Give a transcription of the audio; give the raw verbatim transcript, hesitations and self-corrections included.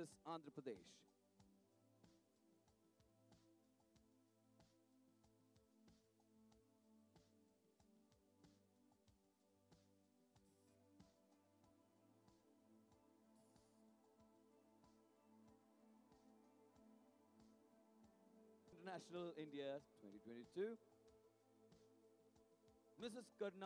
Missus Andhra Pradesh. International India twenty twenty-two. Missus Karna